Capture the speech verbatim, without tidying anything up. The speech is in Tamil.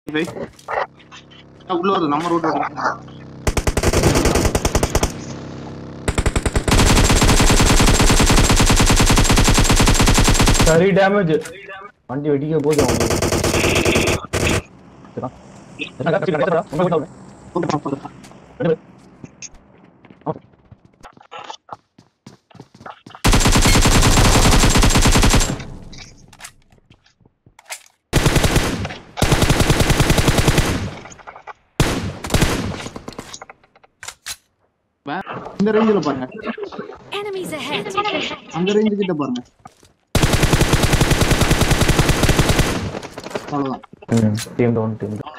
உள்ள வருது நம்ம ரோட் சரி டேமேஜ் வண்டி வெடிக்க போகுது இந்த ரேஞ்சில பாருங்க enemies ahead அந்த ரேஞ்ச் கிட்ட பாருங்க அவ்வளவுதான் டீம் டவுன் டீம்